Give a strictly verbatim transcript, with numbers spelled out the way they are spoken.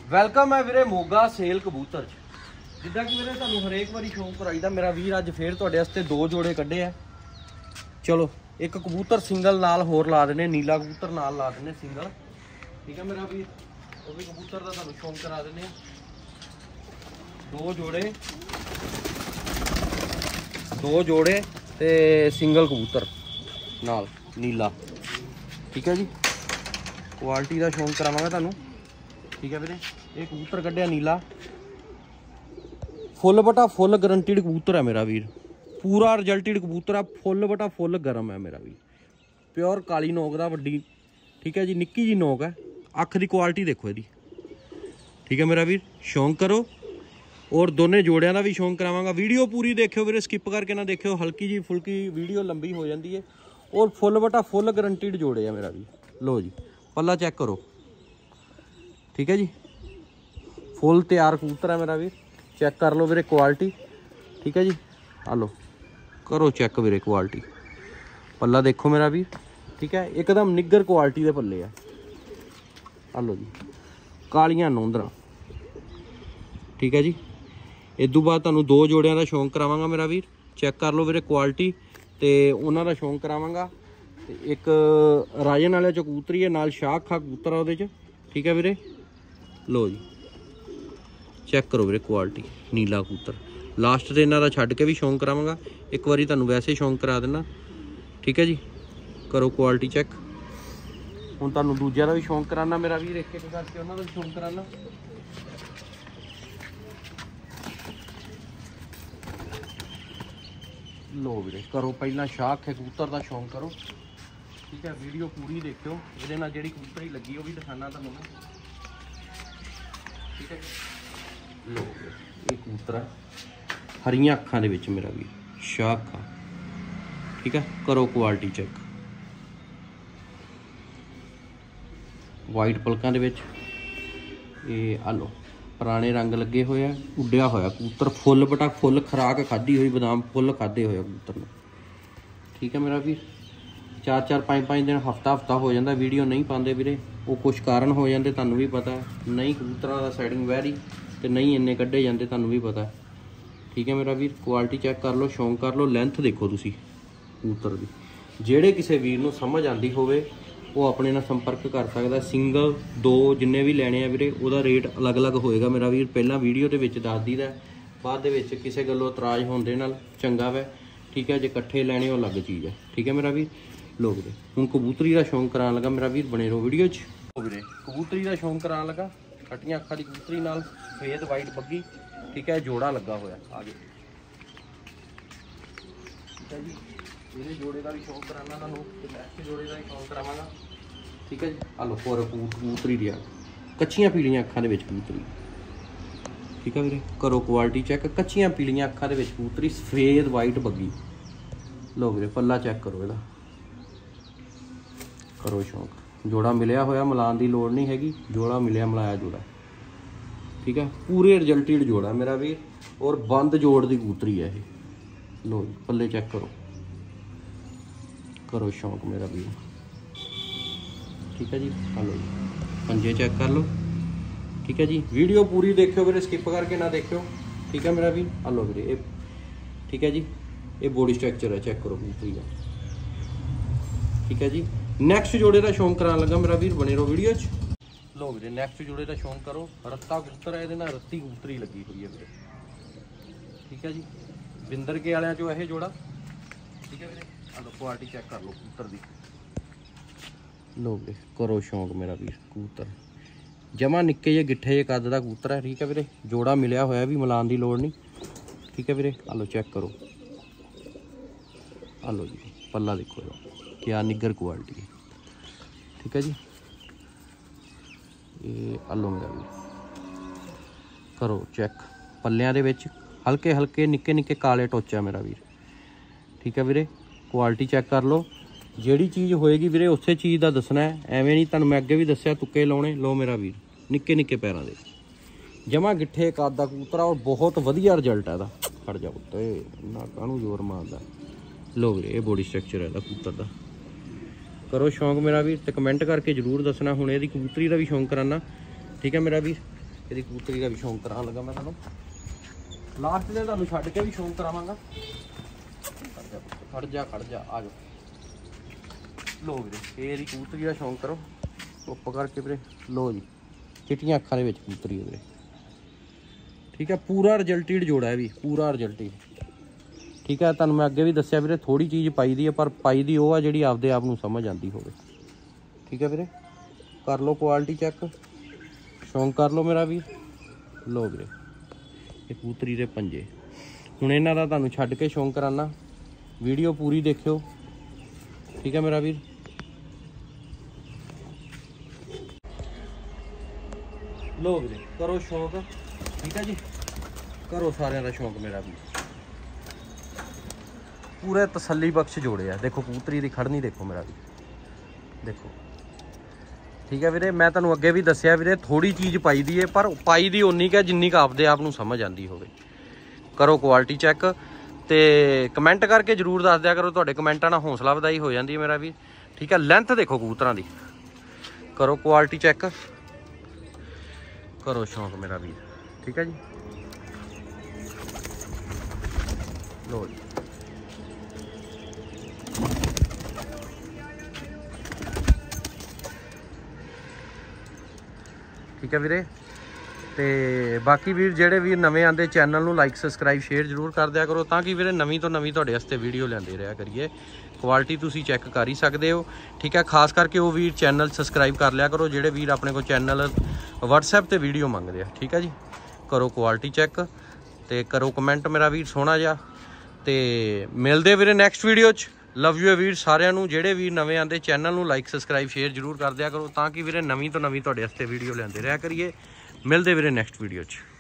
Welcome ਹੈ ਵੀਰੇ Moga sale ਕਬੂਤਰ ਚ। ਜਿੱਦਾਂ ਕਿ ਵੀਰੇ ਤੁਹਾਨੂੰ ਹਰੇਕ ਵਾਰੀ ਸ਼ੌਂਕ ਕਰਾਈਦਾ, ਮੇਰਾ ਵੀਰ ਅੱਜ ਫੇਰ ਤੁਹਾਡੇ ਵਾਸਤੇ ਦੋ ਜੋੜੇ ਕੱਢੇ ਆ। ਚਲੋ ਇੱਕ ਕਬੂਤਰ ਸਿੰਗਲ ਨਾਲ ਹੋਰ ਲਾ ਦਿੰਦੇ, ਨੀਲਾ ਕਬੂਤਰ ਨਾਲ ਲਾ ਦਿੰਦੇ ਸਿੰਗਲ, ਠੀਕ ਹੈ ਮੇਰਾ ਵੀਰ। ਉਹ ਵੀ ਕਬੂਤਰ ਦਾ ਤੁਹਾਨੂੰ ਸ਼ੌਂਕ ਕਰਾ ਦਿੰਦੇ ਆ। ਦੋ ਜੋੜੇ ਦੋ ਜੋੜੇ ਤੇ ਸਿੰਗਲ ਕਬੂਤਰ ਨਾਲ ਨੀਲਾ, ਠੀਕ ਹੈ ਜੀ। ਕੁਆਲਿਟੀ ਦਾ ਸ਼ੌਂਕ ਕਰਾਵਾਂਗਾ ਤੁਹਾਨੂੰ, ਠੀਕ ਹੈ ਵੀਰੇ। ਇਹ ਕਬੂਤਰ ਕੱਢਿਆ ਨੀਲਾ, ਫੁੱਲ ਬਟਾ ਫੁੱਲ ਗਰੰਟੀਡ ਕਬੂਤਰ ਹੈ ਮੇਰਾ ਵੀਰ, ਪੂਰਾ ਰਿਜ਼ਲਟਿਡ ਕਬੂਤਰ ਆ, ਫੁੱਲ ਬਟਾ ਫੁੱਲ ਗਰਮ ਹੈ ਮੇਰਾ ਵੀਰ। ਪਿਓਰ ਕਾਲੀ ਨੋਕ ਦਾ ਵੱਡੀ, ਠੀਕ ਹੈ ਜੀ, ਨਿੱਕੀ ਜੀ ਨੋਕ ਹੈ। ਅੱਖ ਦੀ ਕੁਆਲਿਟੀ ਦੇਖੋ ਇਹਦੀ, ਠੀਕ ਹੈ ਮੇਰਾ ਵੀਰ। ਸ਼ੌਂਕ ਕਰੋ, ਔਰ ਦੋਨੇ ਜੋੜਿਆਂ ਦਾ ਵੀ ਸ਼ੌਂਕ ਕਰਾਵਾਂਗਾ। ਵੀਡੀਓ ਪੂਰੀ ਦੇਖਿਓ ਵੀਰੇ, ਸਕਿਪ ਕਰਕੇ ਨਾ ਦੇਖਿਓ, ਹਲਕੀ ਜੀ ਫੁਲਕੀ ਵੀਡੀਓ ਲੰਬੀ ਹੋ ਜਾਂਦੀ ਹੈ। ਔਰ ਫੁੱਲ ਬਟਾ ਫੁੱਲ ਗਰੰਟੀਡ ਜੋੜੇ ਆ ਮੇਰਾ ਵੀਰ। ਲਓ ਜੀ ਪੱਲਾ ਚੈੱਕ ਕਰੋ, ਠੀਕ ਹੈ ਜੀ। ਫੁੱਲ ਤਿਆਰ ਕਬੂਤਰ ਹੈ ਮੇਰਾ ਵੀਰ, ਚੈੱਕ ਕਰ ਲਓ ਵੀਰੇ ਕੁਆਲਿਟੀ, ਠੀਕ ਹੈ ਜੀ। ਆ ਲਓ ਕਰੋ ਚੈੱਕ ਵੀਰੇ ਕੁਆਲਿਟੀ, ਪੱਲਾ ਦੇਖੋ ਮੇਰਾ ਵੀਰ, ਠੀਕ ਹੈ। ਇੱਕਦਮ ਨਿੱਗਰ ਕੁਆਲਿਟੀ ਦੇ ਪੱਲੇ ਆ। ਆ ਲਓ ਜੀ ਕਾਲੀਆਂ ਨੌਂਦਰਾਂ, ਠੀਕ ਹੈ ਜੀ। ਇਸ ਤੋਂ ਬਾਅਦ ਤੁਹਾਨੂੰ ਦੋ ਜੋੜਿਆਂ ਦਾ ਸ਼ੌਂਕ ਕਰਾਵਾਂਗਾ ਮੇਰਾ ਵੀਰ, ਚੈੱਕ ਕਰ ਲਓ ਵੀਰੇ ਕੁਆਲਿਟੀ, ਤੇ ਉਹਨਾਂ ਦਾ ਸ਼ੌਂਕ ਕਰਾਵਾਂਗਾ। ਤੇ ਇੱਕ ਰਾਜਨ ਵਾਲੇ ਚ ਕਬੂਤਰੀ ਹੈ, ਨਾਲ ਸ਼ਾਹ ਅੱਖਾਂ ਕਬੂਤਰ ਆ ਉਹਦੇ ਚ, ਠੀਕ ਹੈ ਵੀਰੇ। ਲਓ ਜੀ ਚੈੱਕ ਕਰੋ ਵੀਰੇ ਕੁਆਲਿਟੀ, ਨੀਲਾ ਕਬੂਤਰ। ਲਾਸਟ ਤੇ ਇਹਨਾਂ ਦਾ ਛੱਡ ਕੇ ਵੀ ਸ਼ੌਂਕ ਕਰਾਵਾਂਗਾ, ਇੱਕ ਵਾਰੀ ਤੁਹਾਨੂੰ ਵੈਸੇ ਸ਼ੌਂਕ ਕਰਾ ਦੇਣਾ, ਠੀਕ ਹੈ ਜੀ। ਕਰੋ ਕੁਆਲਿਟੀ ਚੈੱਕ। ਹੁਣ ਤੁਹਾਨੂੰ ਦੂਜਿਆਂ ਦਾ ਵੀ ਸ਼ੌਂਕ ਕਰਾਉਣਾ ਮੇਰਾ ਵੀਰ, ਇੱਕ ਇੱਕ ਕਰਕੇ ਉਹਨਾਂ ਦਾ ਵੀ ਸ਼ੌਂਕ ਕਰਾਉਣਾ। ਲੋ ਵੀਰੇ ਕਰੋ ਪਹਿਲਾਂ ਸ਼ਾਹ ਅੱਖੇ ਕਬੂਤਰ ਦਾ ਸ਼ੌਂਕ ਕਰੋ, ਠੀਕ ਹੈ। ਵੀਡੀਓ ਪੂਰੀ ਦੇਖਿਓ, ਇਹਦੇ ਨਾਲ ਜਿਹੜੀ ਕਬੂਤਰੀ ਲੱਗੀ ਉਹ ਵੀ ਦਿਖਾਣਾ ਤੁਹਾਨੂੰ ਮੈਂ, ਠੀਕ ਹੈ। ਲੋ ਇਹ ਕਬੂਤਰ ਹੈ ਹਰੀਆਂ ਅੱਖਾਂ ਦੇ ਵਿੱਚ ਮੇਰਾ ਵੀਰ, ਸ਼ਾਹ ਅੱਖਾਂ, ਠੀਕ ਹੈ। ਕਰੋ ਕੁਆਲਿਟੀ ਚੈੱਕ, ਵਾਈਟ ਪਲਕਾਂ ਦੇ ਵਿੱਚ। ਇਹ ਆ ਲਓ ਪੁਰਾਣੇ ਰੰਗ ਲੱਗੇ ਹੋਏ ਆ, ਉੱਡਿਆ ਹੋਇਆ ਕਬੂਤਰ, ਫੁੱਲ ਬਟਾ ਫੁੱਲ ਖੁਰਾਕ ਖਾਧੀ ਹੋਈ, ਬਦਾਮ ਫੁੱਲ ਖਾਧੇ ਹੋਏ ਆ ਕਬੂਤਰ ਨੇ, ਠੀਕ ਹੈ ਮੇਰਾ ਵੀਰ। ਚਾਰ ਚਾਰ ਪੰਜ ਪੰਜ ਦਿਨ ਹਫਤਾ ਹਫਤਾ ਹੋ ਜਾਂਦਾ ਵੀਡੀਓ ਨਹੀਂ ਪਾਉਂਦੇ ਵੀਰੇ, ਉਹ ਕੁਛ ਕਾਰਨ ਹੋ ਜਾਂਦੇ, ਤੁਹਾਨੂੰ ਵੀ ਪਤਾ। ਨਹੀਂ ਕਬੂਤਰਾਂ ਦਾ ਸੈਟਿੰਗ ਵੈਰੀ, ਤੇ ਨਹੀਂ ਇੰਨੇ ਕੱਢੇ ਜਾਂਦੇ, ਤੁਹਾਨੂੰ ਵੀ ਪਤਾ, ਠੀਕ ਹੈ ਮੇਰਾ ਵੀਰ। ਕੁਆਲਿਟੀ ਚੈੱਕ ਕਰ ਲਓ, ਸ਼ੌਂਕ ਕਰ ਲਓ, ਲੈਂਥ ਦੇਖੋ ਤੁਸੀਂ ਕਬੂਤਰ ਦੀ। ਜਿਹੜੇ ਕਿਸੇ ਵੀਰ ਨੂੰ ਸਮਝ ਆਉਂਦੀ ਹੋਵੇ ਉਹ ਆਪਣੇ ਨਾਲ ਸੰਪਰਕ ਕਰ ਸਕਦਾ। ਸਿੰਗਲ ਦੋ ਜਿੰਨੇ ਵੀ ਲੈਣੇ ਆ ਵੀਰੇ, ਉਹਦਾ ਰੇਟ ਅਲੱਗ-ਅਲੱਗ ਹੋਏਗਾ ਮੇਰਾ ਵੀਰ। ਪਹਿਲਾਂ ਵੀਡੀਓ ਦੇ ਵਿੱਚ ਦੱਸ ਦਈਦਾ, ਬਾਅਦ ਦੇ ਵਿੱਚ ਕਿਸੇ ਗੱਲੋਂ ਇਤਰਾਜ਼ ਹੋਣ ਦੇ ਨਾਲ ਚੰਗਾ ਵੈ, ਠੀਕ ਹੈ। ਜੇ ਇਕੱਠੇ ਲੈਣੇ ਉਹ ਅਲੱਗ ਚੀਜ਼ ਹੈ, ਠੀਕ ਹੈ ਮੇਰਾ ਵੀਰ। ਲੋ ਵੀਰੇ ਹੁਣ ਕਬੂਤਰੀ ਦਾ ਸ਼ੌਂਕ ਕਰਾਉਣ ਲੱਗਾ ਮੇਰਾ ਵੀਰ, ਬਣੇ ਰਹੋ ਵੀਡੀਓ 'ਚ। ਵੀਰੇ ਕਬੂਤਰੀ ਦਾ ਸ਼ੌਂਕ ਕਰਾਉਣ ਲੱਗਾ, ਖੱਟੀਆਂ ਅੱਖਾਂ ਦੀ ਕਬੂਤਰੀ ਨਾਲ ਸਫੇਦ ਵਾਈਟ ਬੱਗੀ, ਠੀਕ ਹੈ। ਜੋੜਾ ਲੱਗਾ ਹੋਇਆ ਆ ਗਏ, ਠੀਕ ਹੈ ਜੀ। ਇਹਦੇ ਜੋੜੇ ਦਾ ਵੀ ਸ਼ੌਂਕ ਕਰਾਉਣਾ ਤੁਹਾਨੂੰ, ਤੇ ਨੈਕਸਟ ਜੋੜੇ ਦਾ ਵੀ ਸ਼ੌਂਕ ਕਰਾਵਾਂਗਾ, ਠੀਕ ਹੈ ਜੀ। ਆ ਲਓ ਫੋਰ ਕਬੂਤਰੀ ਦੀ ਆ, ਕੱਚੀਆਂ ਪੀਲੀਆਂ ਅੱਖਾਂ ਦੇ ਵਿੱਚ ਕਬੂਤਰੀ, ਠੀਕ ਹੈ ਵੀਰੇ। ਕਰੋ ਕੁਆਲਿਟੀ ਚੈੱਕ, ਕੱਚੀਆਂ ਪੀਲੀਆਂ ਅੱਖਾਂ ਦੇ ਵਿੱਚ ਕਬੂਤਰੀ, ਸਫੇਦ ਵਾਈਟ ਬੱਗੀ। ਲਓ ਵੀਰੇ ਪੱਲਾ ਚੈੱਕ ਕਰੋ ਇਹਦਾ, ਕਰੋ ਸ਼ੌਂਕ। ਜੋੜਾ ਮਿਲਿਆ ਹੋਇਆ, ਮਿਲਾਉਣ ਦੀ ਲੋੜ ਨਹੀਂ ਹੈਗੀ, ਜੋੜਾ ਮਿਲਿਆ ਮਿਲਾਇਆ ਜੋੜਾ, ਠੀਕ ਹੈ। ਪੂਰੇ ਰਿਜ਼ਲਟਿਡ ਜੋੜਾ ਮੇਰਾ ਵੀਰ, ਔਰ ਬੰਦ ਜੋੜ ਦੀ ਕਬੂਤਰੀ ਹੈ ਇਹ। ਲਓ ਜੀ ਪੱਲੇ ਚੈੱਕ ਕਰੋ, ਕਰੋ ਸ਼ੌਂਕ ਮੇਰਾ ਵੀਰ, ਠੀਕ ਹੈ ਜੀ। ਆ ਲਓ ਜੀ ਪੰਜੇ ਚੈੱਕ ਕਰ ਲਓ, ਠੀਕ ਹੈ ਜੀ। ਵੀਡੀਓ ਪੂਰੀ ਦੇਖਿਓ ਵੀਰੇ, ਸਕਿਪ ਕਰਕੇ ਨਾ ਦੇਖਿਓ, ਠੀਕ ਹੈ ਮੇਰਾ ਵੀਰ। ਆ ਲਓ ਵੀਰੇ ਇਹ, ਠੀਕ ਹੈ ਜੀ। ਇਹ ਬੋਡੀ ਸਟਰਕਚਰ ਹੈ, ਚੈੱਕ ਕਰੋ ਕਬੂਤਰੀ ਦਾ, ਠੀਕ ਹੈ ਜੀ। ਨੈਕਸਟ ਜੋੜੇ ਦਾ ਸ਼ੌਂਕ ਕਰਾਉਣ ਲੱਗਾ ਮੇਰਾ ਵੀਰ, ਬਣੇ ਰਹੋ ਵੀਡੀਓ 'ਚ। ਲਓ ਵੀਰੇ ਨੈਕਸਟ ਜੋੜੇ ਦਾ ਸ਼ੌਂਕ ਕਰੋ, ਰੱਤਾ ਕਬੂਤਰ ਹੈ, ਇਹਦੇ ਨਾਲ ਰੱਤੀ ਕਬੂਤਰੀ ਲੱਗੀ ਹੋਈ ਹੈ ਵੀਰੇ, ਠੀਕ ਹੈ ਜੀ। ਬਿੰਦਰ ਕੇ ਵਾਲਿਆਂ 'ਚੋਂ ਇਹ ਜੋੜਾ, ਠੀਕ ਹੈ ਵੀਰੇ। ਆ ਲਓ ਕੁਆਲਿਟੀ ਚੈੱਕ ਕਰ ਲਓ ਕਬੂਤਰ ਦੀ। ਲਓ ਵੀਰੇ ਕਰੋ ਸ਼ੌਂਕ ਮੇਰਾ ਵੀਰ, ਕਬੂਤਰ ਜਮਾ ਨਿੱਕੇ ਜਿਹੇ ਗਿੱਠੇ ਜਿਹੇ ਕੱਦ ਦਾ ਕਬੂਤਰ ਹੈ, ਠੀਕ ਹੈ ਵੀਰੇ। ਜੋੜਾ ਮਿਲਿਆ ਹੋਇਆ ਵੀ, ਮਿਲਾਉਣ ਦੀ ਲੋੜ ਨਹੀਂ, ਠੀਕ ਹੈ ਵੀਰੇ। ਆ ਲਓ ਚੈੱਕ ਕਰੋ, ਆ ਲਓ ਜੀ ਪੱਲਾ ਦੇਖੋ ਕਿਆ ਨਿੱਗਰ ਕੁਆਲਿਟੀ ਹੈ, ਠੀਕ ਹੈ ਜੀ। ਇਹ ਆ ਲਓ ਮੇਰਾ ਵੀਰ, ਕਰੋ ਚੈੱਕ। ਪੱਲਿਆਂ ਦੇ ਵਿੱਚ ਹਲਕੇ ਹਲਕੇ ਨਿੱਕੇ ਨਿੱਕੇ ਕਾਲੇ ਟੋਚਾ ਮੇਰਾ ਵੀਰ, ਠੀਕ ਹੈ ਵੀਰੇ। ਕੁਆਲਿਟੀ ਚੈੱਕ ਕਰ ਲਓ, ਜਿਹੜੀ ਚੀਜ਼ ਹੋਏਗੀ ਵੀਰੇ ਉਸੇ ਚੀਜ਼ ਦਾ ਦੱਸਣਾ ਹੈ, ਐਵੇਂ ਨਹੀਂ। ਤੁਹਾਨੂੰ ਮੈਂ ਅੱਗੇ ਵੀ ਦੱਸਿਆ ਤੁੱਕੇ ਲਾਉਣੇ। ਲਓ ਮੇਰਾ ਵੀਰ ਨਿੱਕੇ ਨਿੱਕੇ ਪੈਰਾਂ ਦੇ, ਜਮਾ ਗਿੱਠੇ ਕੱਦ ਦਾ ਕਬੂਤਰ ਆ, ਔਰ ਬਹੁਤ ਵਧੀਆ ਰਿਜ਼ਲਟ ਹੈ ਇਹਦਾ। ਫੜ ਜਾ ਉੱਤੇ ਨਾ, ਕਾਹਨੂੰ ਜ਼ੋਰ ਮਾਰਦਾ। ਲਓ ਵੀਰੇ ਇਹ ਬੋਡੀ ਸਟਰਕਚਰ ਹੈ ਇਹਦਾ ਕਬੂਤਰ ਦਾ। ਕਰੋ ਸ਼ੌਂਕ ਮੇਰਾ ਵੀਰ, ਤੇ ਕਮੈਂਟ ਕਰਕੇ ਜ਼ਰੂਰ ਦੱਸਣਾ। ਹੁਣ ਇਹਦੀ ਕਬੂਤਰੀ ਦਾ ਵੀ ਸ਼ੌਂਕ ਕਰਾਨਾ, ਠੀਕ ਹੈ ਮੇਰਾ ਵੀਰ। ਇਹਦੀ ਕਬੂਤਰੀ ਦਾ ਵੀ ਸ਼ੌਂਕ ਕਰਾਉਣ ਲੱਗਾ ਮੈਂ ਤੁਹਾਨੂੰ। ਲਾਸਟ ਤੇ ਤੁਹਾਨੂੰ ਛੱਡ ਕੇ ਵੀ ਸ਼ੌਂਕ ਕਰਾਵਾਂਗਾ। ਖੜ ਜਾ ਖੜ ਜਾ ਆ ਜਾਓ। ਲੋ ਵੀਰੇ ਇਹਦੀ ਕਬੂਤਰੀ ਦਾ ਸ਼ੌਂਕ ਕਰੋ ਚੁੱਪ ਕਰਕੇ ਵੀਰੇ। ਲੋ ਜੀ ਚਿੱਟੀਆਂ ਅੱਖਾਂ ਦੇ ਵਿੱਚ ਕਬੂਤਰੀ ਹੈ ਵੀਰੇ, ਠੀਕ ਹੈ। ਪੂਰਾ ਰਿਜਲਟਿਡ ਜੋੜਾ ਹੈ ਵੀ, ਪੂਰਾ ਰਿਜਲਟਿਡ, ਠੀਕ ਹੈ। ਤੁਹਾਨੂੰ ਮੈਂ ਅੱਗੇ ਵੀ ਦੱਸਿਆ ਵੀਰੇ ਥੋੜੀ ਚੀਜ਼ ਪਾਈ ਦੀ ਹੈ, ਪਰ ਪਾਈ ਦੀ ਉਹ ਆ ਜਿਹੜੀ ਆਪਦੇ ਆਪ ਨੂੰ ਸਮਝ ਆਉਂਦੀ ਹੋਵੇ, ਠੀਕ ਹੈ ਵੀਰੇ। ਕਰ ਲਓ ਕੁਆਲਿਟੀ ਚੈੱਕ, ਸ਼ੌਂਕ ਕਰ ਲਓ ਮੇਰਾ ਵੀ। ਲੋ ਵੀਰੇ ਇਹ ਕਬੂਤਰੀ ਦੇ ਪੰਜੇ। ਹੁਣ ਇਹਨਾਂ ਦਾ ਤੁਹਾਨੂੰ ਛੱਡ ਕੇ ਸ਼ੌਂਕ ਕਰਾਨਾ, ਵੀਡੀਓ ਪੂਰੀ ਦੇਖਿਓ, ਠੀਕ ਹੈ ਮੇਰਾ ਵੀਰ। ਲੋ ਵੀਰੇ ਕਰੋ ਸ਼ੌਂਕ, ਠੀਕ ਹੈ ਜੀ, ਕਰੋ ਸਾਰਿਆਂ ਦਾ ਸ਼ੌਂਕ ਮੇਰਾ ਵੀ। ਪੂਰੇ ਤਸੱਲੀ ਬਖਸ਼ ਜੋੜੇ ਆ। ਦੇਖੋ ਕਬੂਤਰੀ ਦੀ ਖੜਨੀ ਦੇਖੋ ਮੇਰਾ ਵੀ, ਦੇਖੋ, ਠੀਕ ਹੈ ਵੀਰੇ। ਮੈਂ ਤੁਹਾਨੂੰ ਅੱਗੇ ਵੀ ਦੱਸਿਆ ਵੀਰੇ ਥੋੜੀ ਚੀਜ਼ ਪਾਈ ਦੀ ਹੈ, ਪਰ ਪਾਈ ਦੀ ਉਨੀ ਕੁ ਜਿੰਨੀ ਕੁ ਆਪਦੇ ਆਪ ਨੂੰ ਸਮਝ ਆਉਂਦੀ ਹੋਵੇ। ਕਰੋ ਕੁਆਲਿਟੀ ਚੈੱਕ ਤੇ ਕਮੈਂਟ ਕਰਕੇ ਜ਼ਰੂਰ ਦੱਸ ਦਿਆ ਕਰੋ, ਤੁਹਾਡੇ ਕਮੈਂਟਾਂ ਨਾਲ ਹੌਸਲਾ ਵਧਾਈ ਹੋ ਜਾਂਦੀ ਹੈ ਮੇਰਾ ਵੀ, ਠੀਕ ਹੈ। ਲੈਂਥ ਦੇਖੋ ਕਬੂਤਰਾਂ ਦੀ, ਕਰੋ ਕੁਆਲਿਟੀ ਚੈੱਕ, ਕਰੋ ਸ਼ੌਂਕ ਮੇਰਾ ਵੀ, ਠੀਕ ਹੈ ਜੀ। ਲੋ ਜੀ ਠੀਕ ਹੈ ਵੀਰੇ। ਤੇ ਬਾਕੀ ਵੀਰ ਜਿਹੜੇ ਵੀਰ ਨਵੇਂ ਆਉਂਦੇ ਚੈਨਲ ਨੂੰ ਲਾਈਕ ਸਬਸਕ੍ਰਾਈਬ ਸ਼ੇਅਰ ਜ਼ਰੂਰ ਕਰ ਦਿਆ ਕਰੋ, ਤਾਂ ਕਿ ਵੀਰੇ ਨਵੀਂ ਤੋਂ ਨਵੀਂ ਤੁਹਾਡੇ ਵਾਸਤੇ ਵੀਡੀਓ ਲਿਆਂਦੇ ਰਿਹਾ ਕਰੀਏ। ਕੁਆਲਿਟੀ ਤੁਸੀਂ ਚੈੱਕ ਕਰ ਹੀ ਸਕਦੇ ਹੋ, ਠੀਕ ਹੈ। ਖਾਸ ਕਰਕੇ ਉਹ ਵੀਰ ਚੈਨਲ ਸਬਸਕ੍ਰਾਈਬ ਕਰ ਲਿਆ ਕਰੋ ਜਿਹੜੇ ਵੀਰ ਆਪਣੇ ਕੋਲ ਚੈਨਲ ਵਟਸਐਪ ਤੇ ਵੀਡੀਓ ਮੰਗਦੇ ਆ, ਠੀਕ ਹੈ ਜੀ। ਕਰੋ ਕੁਆਲਿਟੀ ਚੈੱਕ ਤੇ ਕਰੋ ਕਮੈਂਟ ਮੇਰਾ ਵੀਰ ਸੋਹਣਾ ਜਿਹਾ। ਤੇ ਮਿਲਦੇ ਵੀਰੇ ਨੈਕਸਟ ਵੀਡੀਓ 'ਚ। ਲਵ ਯੂ ਵੀਰ ਸਾਰਿਆਂ ਨੂੰ। ਜਿਹੜੇ ਵੀਰ ਨਵੇਂ ਆਉਂਦੇ ਚੈਨਲ ਨੂੰ ਲਾਈਕ ਸਬਸਕ੍ਰਾਈਬ ਸ਼ੇਅਰ ਜ਼ਰੂਰ ਕਰ ਦਿਆ ਕਰੋ, ਤਾਂ ਕਿ ਵੀਰੇ ਨਵੀਂ ਤੋਂ ਨਵੀਂ ਤੁਹਾਡੇ ਵਾਸਤੇ ਵੀਡੀਓ ਲਿਆਂਦੇ ਰਿਹਾ ਕਰੀਏ। ਮਿਲਦੇ ਵੀਰੇ ਨੈਕਸਟ ਵੀਡੀਓ 'ਚ।